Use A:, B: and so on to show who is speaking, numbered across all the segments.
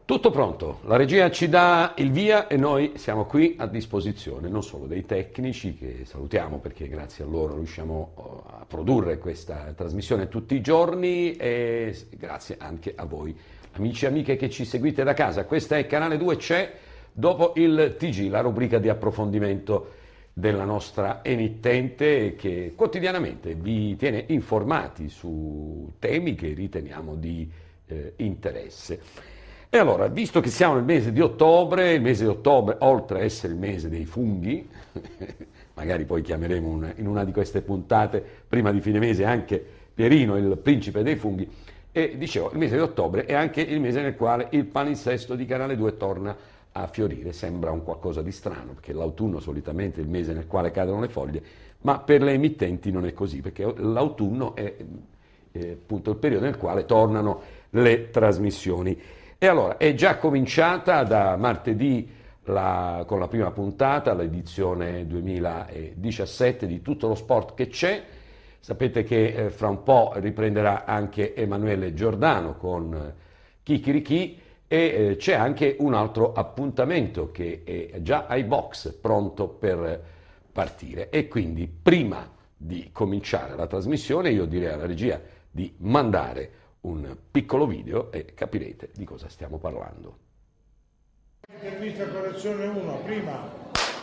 A: Tutto pronto, la regia ci dà il via e noi siamo qui a disposizione non solo dei tecnici, che salutiamo perché grazie a loro riusciamo a produrre questa trasmissione tutti i giorni, e grazie anche a voi amici e amiche che ci seguite da casa. Questa è Canale 2, c'è dopo il TG, la rubrica di approfondimento della nostra emittente che quotidianamente vi tiene informati su temi che riteniamo di interesse. E allora, visto che siamo nel mese di ottobre, il mese di ottobre, oltre a essere il mese dei funghi, magari poi chiameremo in una di queste puntate, prima di fine mese, anche Pierino, il principe dei funghi, e dicevo, il mese di ottobre è anche il mese nel quale il palinsesto di Canale 2 torna a fiorire. Sembra un qualcosa di strano, perché l'autunno solitamente è il mese nel quale cadono le foglie, ma per le emittenti non è così, perché l'autunno è appunto il periodo nel quale tornano le trasmissioni. E allora è già cominciata da martedì con la prima puntata, l'edizione 2017 di Tutto lo Sport che c'è. Sapete che fra un po' riprenderà anche Emanuele Giordano con Chicchirichì e c'è anche un altro appuntamento che è già ai box, pronto per partire. E quindi prima di cominciare la trasmissione io direi alla regia di mandare un piccolo video e capirete di cosa stiamo parlando.
B: Intervista correzione 1, prima.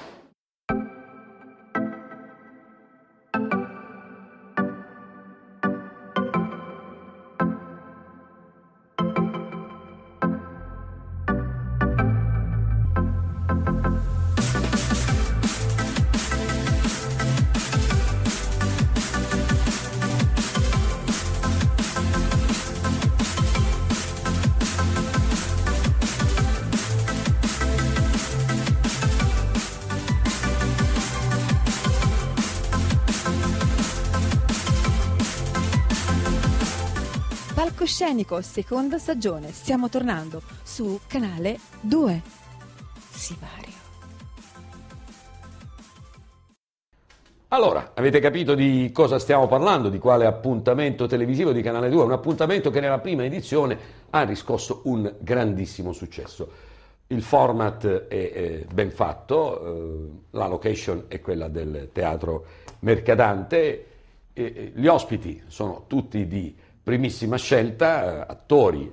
C: Palcoscenico, seconda stagione. Stiamo tornando su Canale 2. Sipario.
A: Allora, avete capito di cosa stiamo parlando, di quale appuntamento televisivo di Canale 2? Un appuntamento che nella prima edizione ha riscosso un grandissimo successo. Il format è ben fatto, la location è quella del Teatro Mercadante, gli ospiti sono tutti di primissima scelta, attori,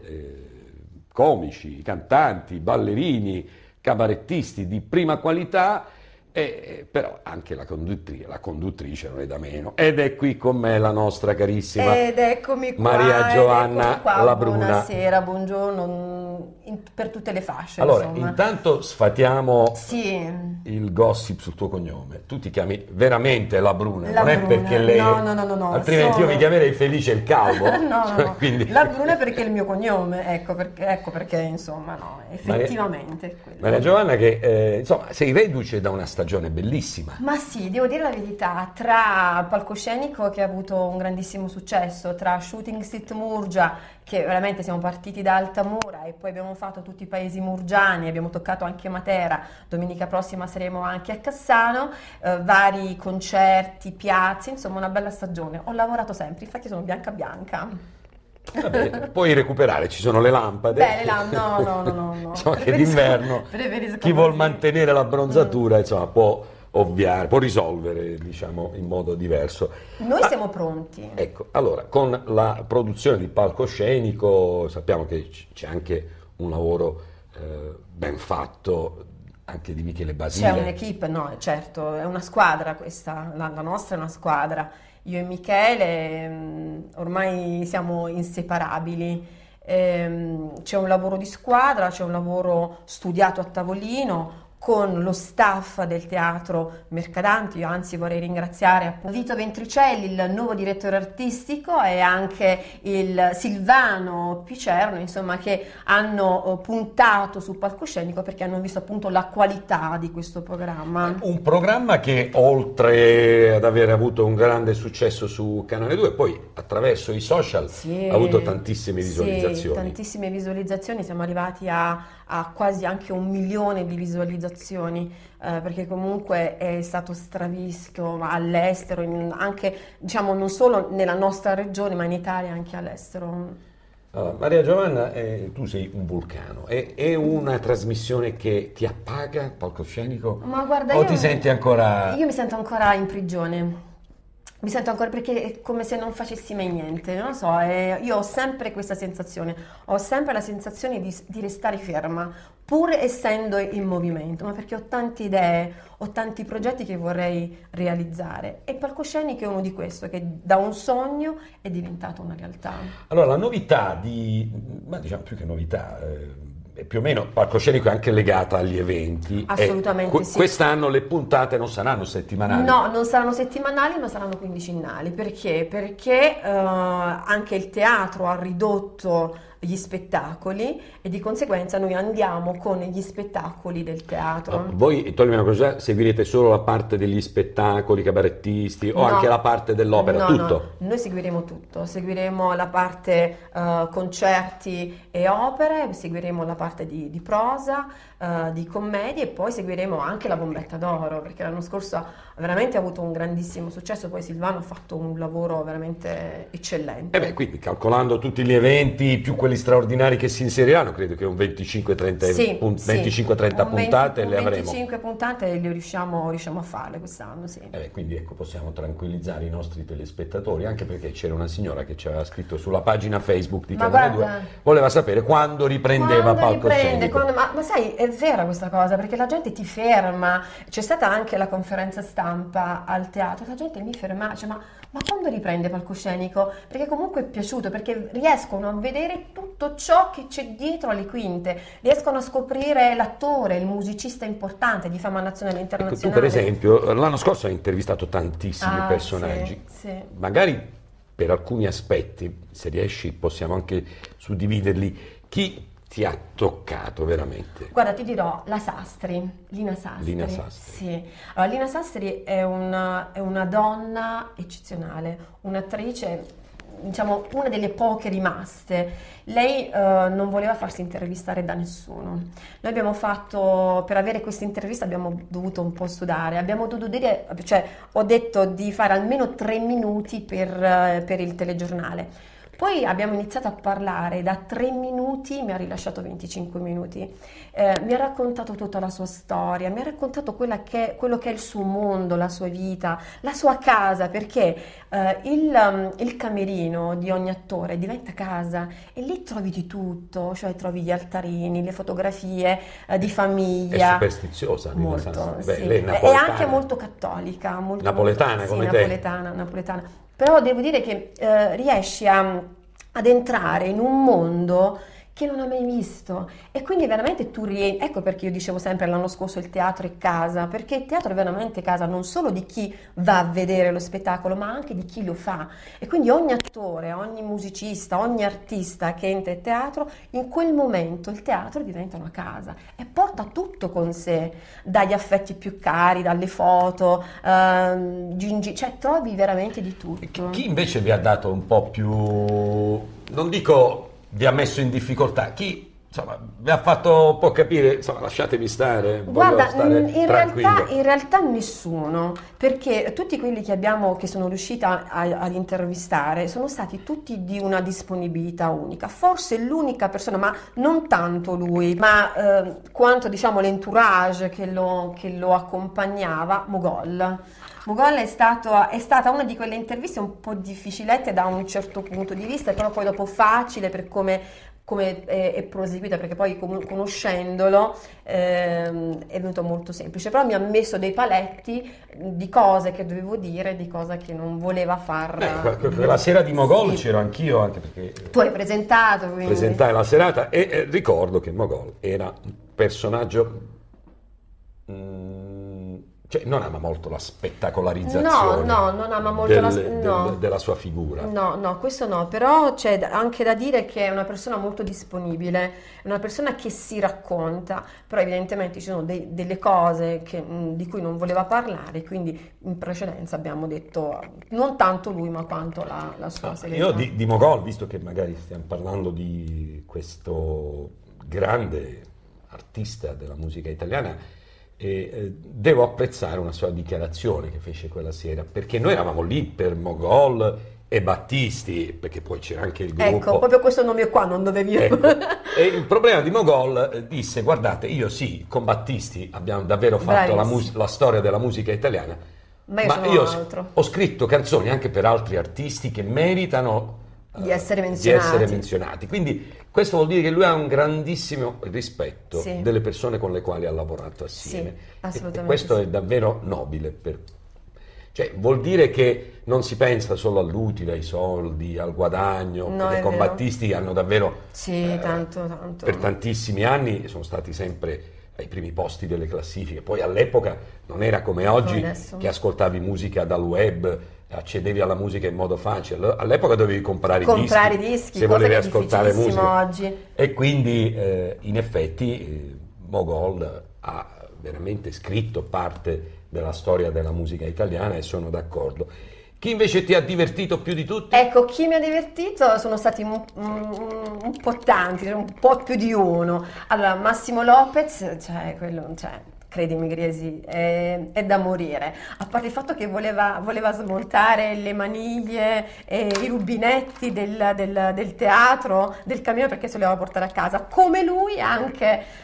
A: comici, cantanti, ballerini, cabarettisti di prima qualità, però anche la conduttrice non è da meno. Ed è qui con me la nostra carissima Maria Giovanna Labruna.
D: Buonasera, buongiorno, per tutte le fasce.
A: Allora,
D: insomma.
A: intanto sfatiamo
D: sì.
A: il gossip sul tuo cognome. Tu ti chiami veramente Labruna, non
D: Labruna.
A: è perché lei...
D: No.
A: Altrimenti io mi chiamerei Felice il Calvo.
D: no.
A: Quindi...
D: Labruna perché è il mio cognome, ecco perché insomma, no, effettivamente.
A: Maria Giovanna che, insomma, sei reduce da una stagione bellissima.
D: Ma sì, devo dire la verità, tra palcoscenico che ha avuto un grandissimo successo, tra Shooting Street Murgia, che veramente siamo partiti da Altamura e poi abbiamo fatto tutti i paesi murgiani, abbiamo toccato anche Matera, domenica prossima saremo anche a Cassano, vari concerti, piazze, insomma una bella stagione. Ho lavorato sempre, infatti sono bianca.
A: Vabbè, puoi recuperare, ci sono le lampade.
D: Beh, le lampade, no.
A: Insomma, che d'inverno chi vuol mantenere la bronzatura, insomma, può ovviare, può risolvere, diciamo, in modo diverso.
D: Noi siamo pronti.
A: Ecco, allora, con la produzione di palcoscenico sappiamo che c'è anche un lavoro ben fatto anche di Michele Basile.
D: C'è un'equipe, no, certo, è una squadra questa, la nostra è una squadra. Io e Michele ormai siamo inseparabili. C'è un lavoro di squadra, c'è un lavoro studiato a tavolino con lo staff del Teatro Mercadante. Io anzi vorrei ringraziare appunto Vito Ventricelli, il nuovo direttore artistico, e anche il Silvano Picerno, insomma, che hanno puntato sul palcoscenico perché hanno visto appunto la qualità di questo programma.
A: Un programma che oltre ad aver avuto un grande successo su Canale 2, poi attraverso i social ha avuto tantissime visualizzazioni.
D: Sì, tantissime visualizzazioni, siamo arrivati a quasi anche 1 milione di visualizzazioni, perché comunque è stato stravisto all'estero, anche diciamo non solo nella nostra regione ma in Italia, anche all'estero.
A: Allora, Maria Giovanna, tu sei un vulcano, è una trasmissione che ti appaga, palcoscenico?
D: Ma guarda,
A: o ti senti ancora...
D: Io mi sento ancora in prigione. Mi sento ancora perché è come se non facessi mai niente, non lo so, io ho sempre questa sensazione, ho sempre la sensazione di restare ferma, pur essendo in movimento, ma perché ho tante idee, ho tanti progetti che vorrei realizzare e il palcoscenico è uno di questi, che da un sogno è diventato una realtà.
A: Allora, la novità ma diciamo più che novità, è più o meno palcoscenico è anche legata agli eventi.
D: Assolutamente sì.
A: Quest'anno le puntate non saranno settimanali.
D: No, non saranno settimanali, ma saranno quindicinali. Perché? Perché anche il teatro ha ridotto gli spettacoli e di conseguenza noi andiamo con gli spettacoli del teatro.
A: Voi, toglimi una cosa, seguirete solo la parte degli spettacoli, cabarettisti o anche la parte dell'opera, tutto?
D: No, noi seguiremo tutto, seguiremo la parte concerti e opere, seguiremo la parte di prosa, di commedie e poi seguiremo anche la Bombetta d'Oro, perché l'anno scorso ha veramente avuto un grandissimo successo, poi Silvano ha fatto un lavoro veramente eccellente.
A: Quindi calcolando tutti gli eventi più quelli straordinari che si inseriranno, credo che un 25-30 puntate le avremo.
D: 25 puntate le riusciamo a farle quest'anno, sì.
A: Quindi ecco, possiamo tranquillizzare i nostri telespettatori, anche perché c'era una signora che ci aveva scritto sulla pagina Facebook di Canale 2, voleva sapere quando riprendeva palcoscenico.
D: Ma sai, è vera questa cosa, perché la gente ti ferma, c'è stata anche la conferenza stampa al teatro, la gente mi ferma, cioè, ma quando riprende palcoscenico? Perché comunque è piaciuto, perché riescono a vedere tutto ciò che c'è dietro alle quinte, riescono a scoprire l'attore, il musicista importante di fama nazionale e internazionale.
A: Ecco, tu per esempio l'anno scorso hai intervistato tantissimi personaggi,
D: sì.
A: Magari per alcuni aspetti, se riesci possiamo anche suddividerli, chi ti ha toccato veramente?
D: Guarda, ti dirò, Lina Sastri. Sì. Allora, Lina Sastri è una donna eccezionale, un'attrice, diciamo, una delle poche rimaste. Lei non voleva farsi intervistare da nessuno. Noi abbiamo fatto, per avere questa intervista abbiamo dovuto un po' sudare, abbiamo dovuto dire, cioè ho detto di fare almeno 3 minuti per il telegiornale. Poi abbiamo iniziato a parlare, da 3 minuti mi ha rilasciato 25 minuti, mi ha raccontato tutta la sua storia, mi ha raccontato quello che è il suo mondo, la sua vita, la sua casa, perché il camerino di ogni attore diventa casa e lì trovi di tutto, cioè trovi gli altarini, le fotografie di famiglia.
A: È superstiziosa,
D: molto,
A: sì.
D: Lei è anche molto cattolica, molto
A: napoletana,
D: sì,
A: come
D: napoletana. Però devo dire che riesci ad entrare in un mondo che non ha mai visto e quindi veramente tu rientri. Ecco perché io dicevo sempre l'anno scorso il teatro è casa, perché il teatro è veramente casa non solo di chi va a vedere lo spettacolo ma anche di chi lo fa, e quindi ogni attore, ogni musicista, ogni artista che entra in teatro, in quel momento il teatro diventa una casa e porta tutto con sé, dagli affetti più cari, dalle foto, cioè trovi veramente di tutto.
A: Chi invece vi ha dato un po' più, non dico vi ha messo in difficoltà, chi insomma vi ha fatto un po' capire, insomma lasciatemi stare,
D: guarda,
A: tranquillo.
D: In realtà nessuno, perché tutti quelli che sono riuscita ad intervistare sono stati tutti di una disponibilità unica, forse l'unica persona, ma non tanto lui, ma quanto diciamo l'entourage che lo accompagnava, Mogol è stata una di quelle interviste un po' difficilette da un certo punto di vista, però poi dopo facile per come è proseguita, perché poi conoscendolo è venuto molto semplice, però mi ha messo dei paletti di cose che dovevo dire, di cose che non voleva far.
A: La sera di Mogol c'ero anch'io, anche perché
D: tu hai presentato, quindi.
A: Presentai la serata e ricordo che Mogol era un personaggio cioè non ama molto la spettacolarizzazione
D: non ama molto
A: della sua figura.
D: No, questo no, però c'è anche da dire che è una persona molto disponibile, è una persona che si racconta, però evidentemente ci sono delle cose di cui non voleva parlare, quindi in precedenza abbiamo detto non tanto lui ma quanto la sua serenità.
A: Io di Mogol, visto che magari stiamo parlando di questo grande artista della musica italiana, devo apprezzare una sua dichiarazione che fece quella sera, perché noi eravamo lì per Mogol e Battisti, perché poi c'era anche il gruppo.
D: Ecco, proprio questo nome qua non dovevi...
A: Ecco. E il problema di Mogol disse: guardate, io sì, con Battisti abbiamo davvero fatto la storia della musica italiana,
D: ma
A: io
D: altro.
A: Ho scritto canzoni anche per altri artisti che meritano
D: di essere menzionati.
A: Quindi questo vuol dire che lui ha un grandissimo rispetto delle persone con le quali ha lavorato assieme.
D: Sì, assolutamente.
A: E questo è davvero nobile. Cioè, vuol dire che non si pensa solo all'utile, ai soldi, al guadagno, perché i combattisti hanno davvero
D: tanto.
A: Per tantissimi anni sono stati sempre ai primi posti delle classifiche. Poi all'epoca non era come oggi, che ascoltavi musica dal web, accedevi alla musica in modo facile. All'epoca dovevi comprare i dischi se volevi ascoltare musica
D: oggi.
A: E quindi in effetti Mogol ha veramente scritto parte della storia della musica italiana, e sono d'accordo. Chi invece ti ha divertito più di tutti?
D: Ecco, chi mi ha divertito sono stati un po' tanti, un po' più di uno. Allora, Massimo Lopez, credimi Gresi, è da morire. A parte il fatto che voleva smontare le maniglie e i rubinetti del teatro, del camion, perché se li voleva portare a casa. Come lui anche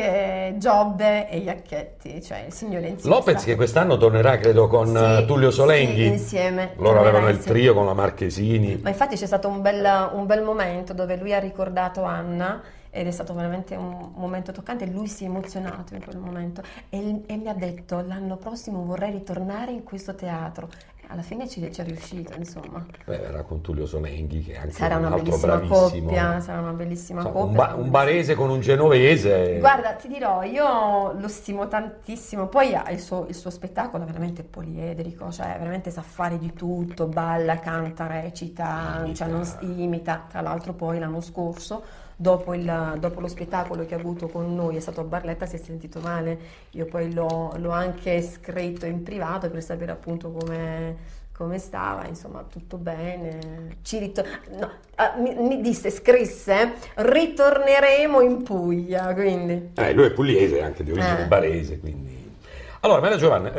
D: Giobbe e Iacchetti, cioè il signor Enzio.
A: Lopez che quest'anno tornerà, credo, con Tullio Solenghi.
D: Sì, insieme.
A: Loro avevano il trio con la Marchesini.
D: Ma infatti c'è stato un bel momento dove lui ha ricordato Anna, ed è stato veramente un momento toccante. Lui si è emozionato in quel momento e mi ha detto: l'anno prossimo vorrei ritornare in questo teatro. Alla fine ci è riuscito, insomma.
A: Era con Tullio Solenghi, che è anche
D: sarà
A: un
D: una
A: altro
D: bellissima
A: bravissimo.
D: Coppia, sarà una bellissima coppia.
A: Un barese con un genovese.
D: Guarda, ti dirò, io lo stimo tantissimo. Poi ha il suo spettacolo veramente poliedrico, cioè veramente sa fare di tutto, balla, canta, recita, cioè non imita. Tra l'altro poi l'anno scorso, dopo lo spettacolo che ha avuto con noi, è stato a Barletta, si è sentito male. Io poi l'ho anche scritto in privato per sapere appunto come stava, insomma tutto bene. Mi disse, scrisse: ritorneremo in Puglia, quindi.
A: Lui è pugliese, anche di origine barese, quindi. Allora, Maria Giovanna,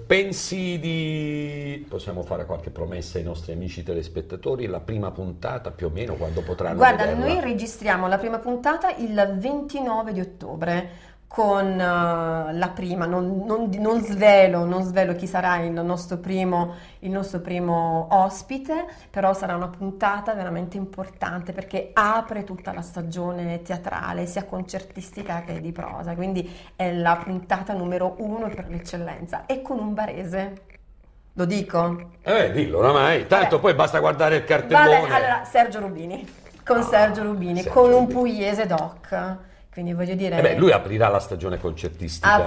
A: pensi possiamo fare qualche promessa ai nostri amici telespettatori? La prima puntata più o meno quando potranno vederla?
D: Noi registriamo la prima puntata il 29 di ottobre con la prima, non svelo chi sarà il nostro primo ospite, però sarà una puntata veramente importante perché apre tutta la stagione teatrale, sia concertistica che di prosa, quindi è la puntata numero 1 per l'eccellenza, e con un barese. Lo dico?
A: Dillo oramai, tanto poi basta guardare il cartellone.
D: Allora, Sergio Rubini, con un pugliese doc. Quindi voglio dire...
A: lui aprirà la stagione concertistica.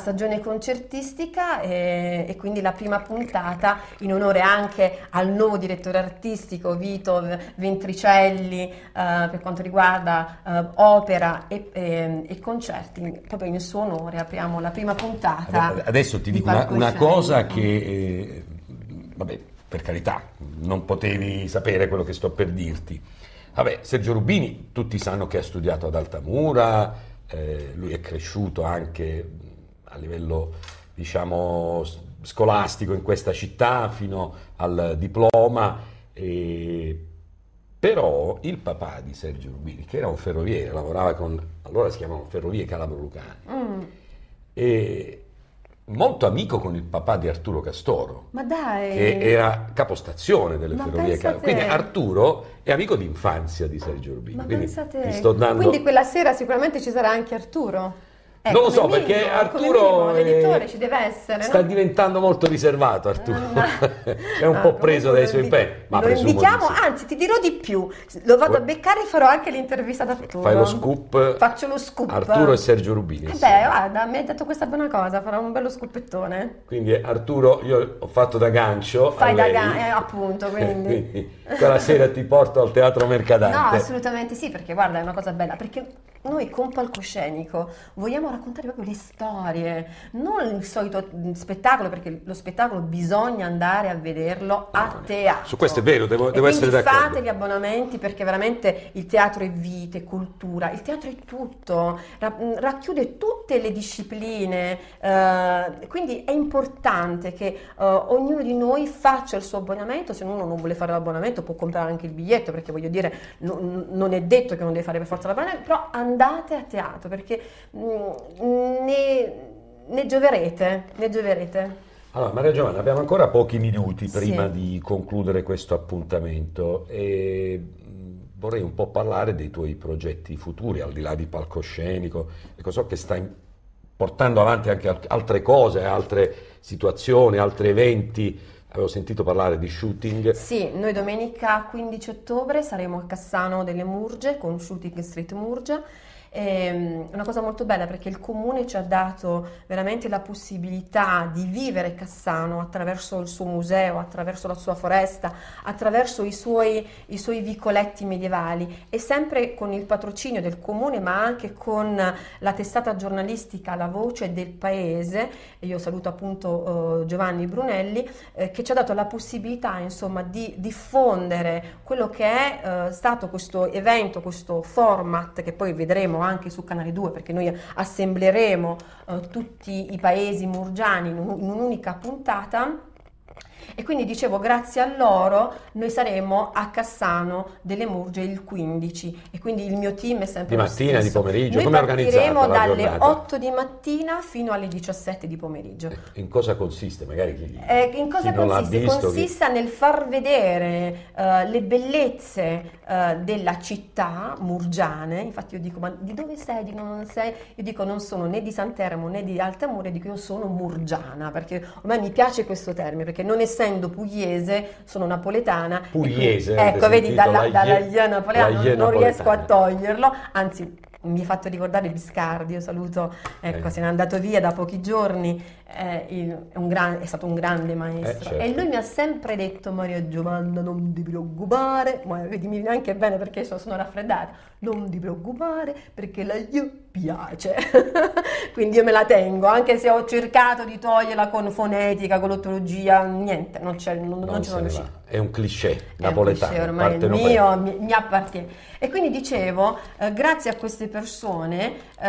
D: E quindi la prima puntata, in onore anche al nuovo direttore artistico Vito Ventricelli, per quanto riguarda opera e concerti, proprio in suo onore apriamo la prima puntata.
A: Adesso ti dico una cosa che, vabbè, per carità, non potevi sapere quello che sto per dirti. Vabbè, Sergio Rubini, tutti sanno che ha studiato ad Altamura, lui è cresciuto anche a livello, diciamo, scolastico in questa città fino al diploma, però il papà di Sergio Rubini, che era un ferroviere, lavorava allora si chiamavano Ferrovie Calabro-Lucane, e molto amico con il papà di Arturo Castoro,
D: ma dai,
A: che era capostazione delle Ferrovie Calabro. Quindi Arturo è amico d'infanzia di Sergio Rubini. Quindi
D: quella sera sicuramente ci sarà anche Arturo.
A: Non lo so, perché Arturo
D: l'editore ci deve essere,
A: sta diventando molto riservato. Arturo è un po' preso dai suoi impegni.
D: Lo invitiamo, anzi ti dirò di più, lo vado a beccare e farò anche l'intervista ad Arturo.
A: Fai lo scoop.
D: Faccio lo scoop.
A: Arturo e Sergio Rubini.
D: Guarda, mi hai detto questa buona cosa, farò un bello scoopettone.
A: Quindi Arturo, io ho fatto da gancio.
D: Fai da gancio, appunto, quindi.
A: quella sera ti porto al Teatro Mercadante.
D: No, assolutamente sì, perché guarda, è una cosa bella, perché noi con palcoscenico vogliamo raccontare proprio le storie, non il solito spettacolo, perché lo spettacolo bisogna andare a vederlo a teatro.
A: Su questo è vero, devo essere d'accordo.
D: Fate gli abbonamenti, perché veramente il teatro è vita, è cultura, il teatro è tutto, racchiude tutte le discipline, quindi è importante che ognuno di noi faccia il suo abbonamento. Se uno non vuole fare l'abbonamento può comprare anche il biglietto, perché voglio dire, non è detto che non deve fare per forza l'abbonamento, però andate a teatro, perché ne gioverete.
A: Allora, Maria Giovanna, abbiamo ancora pochi minuti prima
D: Sì.
A: di concludere questo appuntamento e vorrei un po' parlare dei tuoi progetti futuri, al di là di palcoscenico. Ecco, so che stai portando avanti anche altre cose, altre situazioni, altri eventi. Avevo sentito parlare di shooting.
D: Sì, noi domenica 15 ottobre saremo a Cassano delle Murge con Shooting Street Murgia. È una cosa molto bella, perché il comune ci ha dato veramente la possibilità di vivere Cassano attraverso il suo museo, attraverso la sua foresta, attraverso i suoi vicoletti medievali, e sempre con il patrocinio del comune, ma anche con la testata giornalistica La Voce del Paese. E io saluto appunto Giovanni Brunelli, che ci ha dato la possibilità, insomma, di diffondere quello che è stato questo evento, questo format, che poi vedremo anche su Canale 2, perché noi assembleremo tutti i paesi murgiani in un'unica puntata. E quindi dicevo, grazie a loro noi saremo a Cassano delle Murge il 15, e quindi il mio team è sempre
A: Di
D: lo
A: mattina,
D: stesso.
A: di pomeriggio,
D: Noi
A: come è organizzata
D: partiremo
A: la
D: dalle
A: giornata?
D: 8 di mattina fino alle 17 di pomeriggio.
A: In cosa consiste? Magari chi
D: In cosa
A: non l'ha
D: consiste?
A: visto,
D: Consiste nel far vedere le bellezze della città murgiane. Infatti io dico, ma di dove sei? Dico, non sei? Io dico, non sono né di Santeramo né di Altamura, dico io sono murgiana, perché ormai mi piace questo termine, perché non essendo pugliese sono napoletana.
A: Pugliese,
D: Ecco, vedi, dalla
A: napoletana
D: napoletana non riesco a toglierlo, anzi mi ha fatto ricordare Biscardi. Io saluto, ecco, se n'è andato via da pochi giorni, è stato un grande maestro,
A: certo.
D: e lui mi ha sempre detto: Maria Giovanna, non ti preoccupare, ma vedi, mi viene anche bene perché sono raffreddata, non ti preoccupare perché la io piace. Quindi io me la tengo, anche se ho cercato di toglierla con fonetica, con l'ortologia, niente, non ci sono riuscita.
A: È un cliché napoletano,
D: È un cliché, ormai il mio mi appartiene. E quindi dicevo, grazie a queste persone,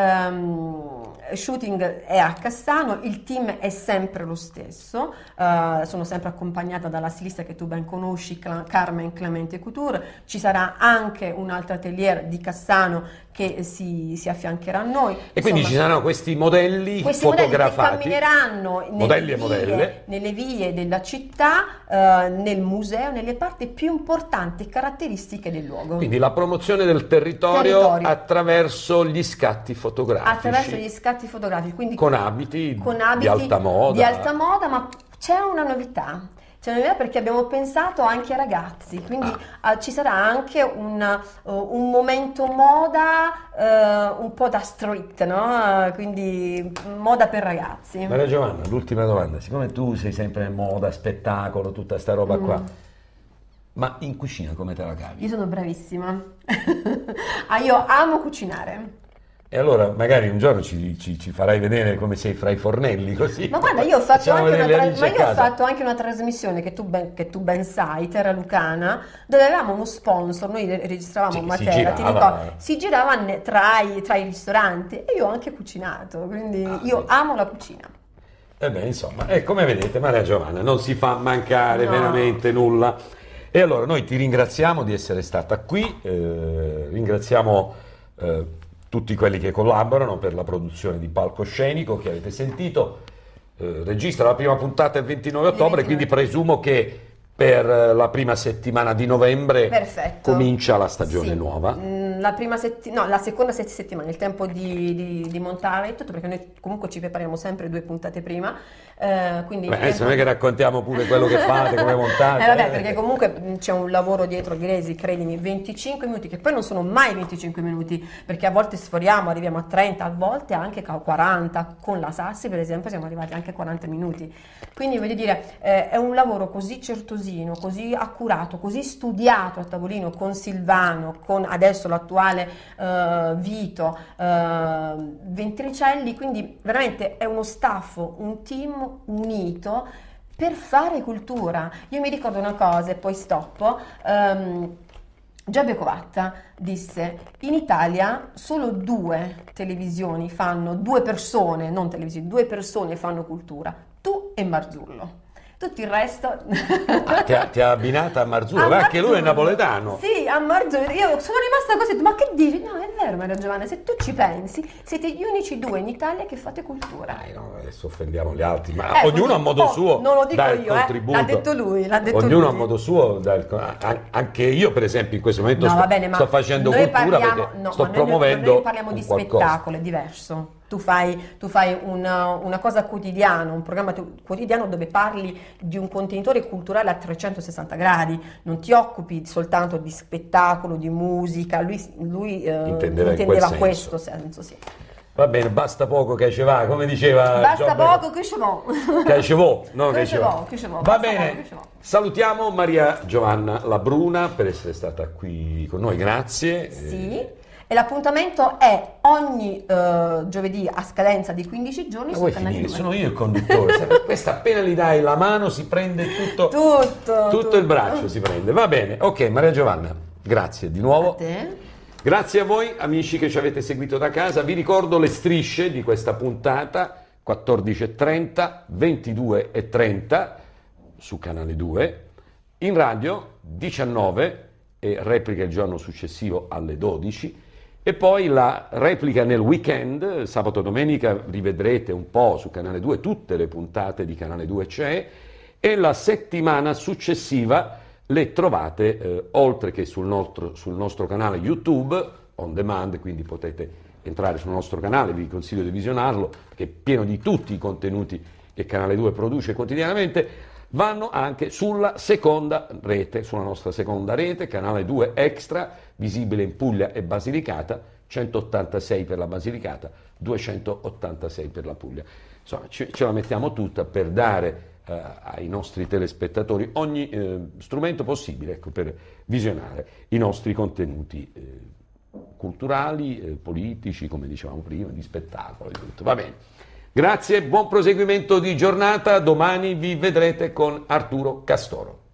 D: Shooting è a Cassano, il team è sempre lo stesso, sono sempre accompagnata dalla stilista che tu ben conosci, Carmen Clemente Couture. Ci sarà anche un altro atelier di Cassano che si affiancherà a noi.
A: E quindi ci saranno questi modelli fotografati,
D: che cammineranno nelle vie della città, nel museo, nelle parti più importanti e caratteristiche del luogo.
A: Quindi la promozione del territorio attraverso gli scatti fotografici.
D: Quindi
A: con abiti di alta moda.
D: Ma c'è una novità. Perché abbiamo pensato anche ai ragazzi, quindi ci sarà anche un momento moda un po' da street, no? Quindi moda per ragazzi.
A: Maria Giovanna, l'ultima domanda: siccome tu sei sempre moda, spettacolo, tutta sta roba qua, ma in cucina come te la cavi?
D: Io sono bravissima. Io amo cucinare.
A: E allora magari un giorno ci farai vedere come sei fra i fornelli, così.
D: Ma guarda, io ho fatto anche una trasmissione che tu ben sai, Terra Lucana, dove avevamo uno sponsor, noi registravamo Matera, ti ricordo, si girava tra i ristoranti, e io ho anche cucinato, quindi io amo la cucina.
A: Insomma, come vedete, Maria Giovanna non si fa mancare veramente nulla. E allora noi ti ringraziamo di essere stata qui, ringraziamo tutti quelli che collaborano per la produzione di Palcoscenico che avete sentito. Registra la prima puntata il 29 ottobre, quindi presumo che per la prima settimana di novembre comincia la stagione nuova.
D: la seconda settimana, il tempo di montare e tutto, perché noi comunque ci prepariamo sempre 2 puntate prima. Quindi
A: adesso non è che raccontiamo pure quello che fate, come montate.
D: Vabbè, perché comunque c'è un lavoro dietro, Gresi, credimi, 25 minuti, che poi non sono mai 25 minuti, perché a volte sforiamo, arriviamo a 30, a volte anche a 40, con la Sassi per esempio siamo arrivati anche a 40 minuti. Quindi voglio dire, è un lavoro così certosino, così accurato, così studiato a tavolino con Silvano, con adesso l'attuale Vito Ventricelli, quindi veramente è uno staff, un team unito per fare cultura. Io mi ricordo una cosa e poi stoppo. Giabio Covatta disse: in Italia solo 2 televisioni fanno, 2 persone, non televisioni, 2 persone fanno cultura, tu e Marzullo. Tutto il resto...
A: ti ha abbinata a Marzullo, anche lui è napoletano.
D: Sì, a Marzullo. Io sono rimasta così, ma che dici? No, è vero Maria Giovanna, se tu ci pensi, siete gli unici 2 in Italia che fate cultura.
A: No, adesso offendiamo gli altri, ma ognuno a modo suo
D: non lo dico
A: dà il
D: io,
A: contributo.
D: L'ha detto lui,
A: ognuno
D: lui.
A: a modo suo anche io per esempio in questo momento sto facendo cultura perché sto promuovendo
D: noi parliamo di spettacolo, è diverso. Tu fai una cosa quotidiana, un programma quotidiano dove parli di un contenitore culturale a 360 gradi, non ti occupi soltanto di spettacolo, di musica, lui intendeva questo senso, sì.
A: Va bene, basta poco che ce va, come diceva
D: basta poco che ce va.
A: Che ce va, no, che ce va. Va bene,
D: poco,
A: salutiamo Maria Giovanna Labruna per essere stata qui con noi, grazie.
D: Sì. E l'appuntamento è ogni giovedì a scadenza di 15 giorni su Canale 2.
A: Sono io il conduttore, questa appena gli dai la mano si prende tutto il braccio si prende. Va bene, ok, Maria Giovanna, grazie di nuovo.
D: A te.
A: Grazie a voi amici che ci avete seguito da casa, vi ricordo le strisce di questa puntata: 14:30, 22:30 su Canale 2, in radio 19 e replica il giorno successivo alle 12. E poi la replica nel weekend, sabato e domenica rivedrete un po' su Canale 2, tutte le puntate di Canale 2 c'è, e la settimana successiva le trovate oltre che sul nostro canale YouTube, on demand, quindi potete entrare sul nostro canale, vi consiglio di visionarlo, che è pieno di tutti i contenuti che Canale 2 produce quotidianamente, vanno anche sulla seconda rete, sulla nostra seconda rete, Canale 2 Extra, visibile in Puglia e Basilicata, 186 per la Basilicata, 286 per la Puglia. Insomma, ce la mettiamo tutta per dare ai nostri telespettatori ogni strumento possibile, ecco, per visionare i nostri contenuti culturali, politici, come dicevamo prima, di spettacolo, di tutto. Va bene. Grazie, buon proseguimento di giornata, domani vi vedrete con Arturo Castoro.